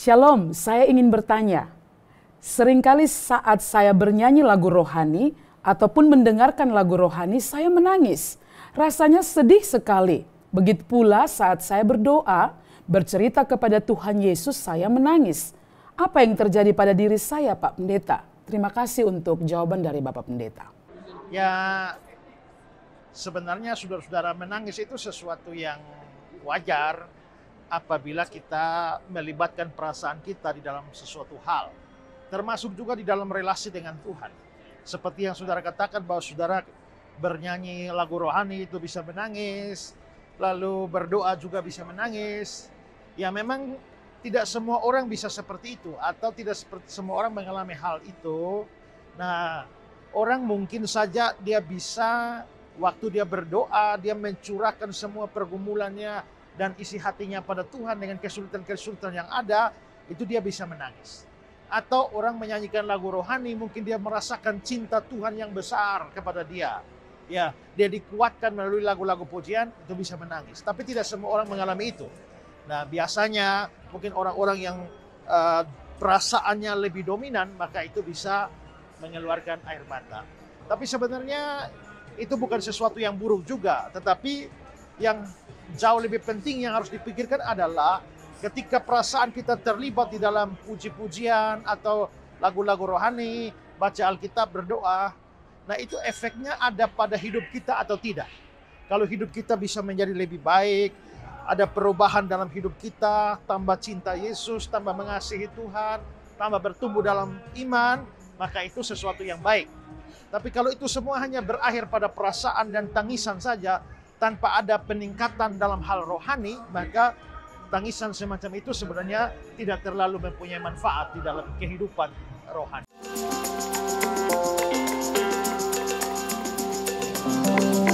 Shalom, saya ingin bertanya. Seringkali saat saya bernyanyi lagu rohani ataupun mendengarkan lagu rohani, saya menangis. Rasanya sedih sekali. Begitu pula saat saya berdoa, bercerita kepada Tuhan Yesus, saya menangis. Apa yang terjadi pada diri saya, Pak Pendeta? Terima kasih untuk jawaban dari Bapak Pendeta. Ya, sebenarnya saudara-saudara menangis itu sesuatu yang wajar apabila kita melibatkan perasaan kita di dalam sesuatu hal. Termasuk juga di dalam relasi dengan Tuhan. Seperti yang saudara katakan bahwa saudara bernyanyi lagu rohani itu bisa menangis, lalu berdoa juga bisa menangis. Ya memang tidak semua orang bisa seperti itu, atau tidak seperti semua orang mengalami hal itu. Nah, orang mungkin saja dia bisa waktu dia berdoa, dia mencurahkan semua pergumulannya dan isi hatinya pada Tuhan dengan kesulitan-kesulitan yang ada, itu dia bisa menangis. Atau orang menyanyikan lagu rohani, mungkin dia merasakan cinta Tuhan yang besar kepada dia. Ya, dia dikuatkan melalui lagu-lagu pujian, itu bisa menangis. Tapi tidak semua orang mengalami itu. Nah, biasanya mungkin orang-orang yang perasaannya lebih dominan, maka itu bisa mengeluarkan air mata. Tapi sebenarnya itu bukan sesuatu yang buruk juga, tetapi yang jauh lebih penting yang harus dipikirkan adalah ketika perasaan kita terlibat di dalam puji-pujian atau lagu-lagu rohani, baca Alkitab, berdoa, nah itu efeknya ada pada hidup kita atau tidak. Kalau hidup kita bisa menjadi lebih baik, ada perubahan dalam hidup kita, tambah cinta Yesus, tambah mengasihi Tuhan, tambah bertumbuh dalam iman, maka itu sesuatu yang baik. Tapi kalau itu semua hanya berakhir pada perasaan dan tangisan saja, tanpa ada peningkatan dalam hal rohani, maka tangisan semacam itu sebenarnya tidak terlalu mempunyai manfaat di dalam kehidupan rohani.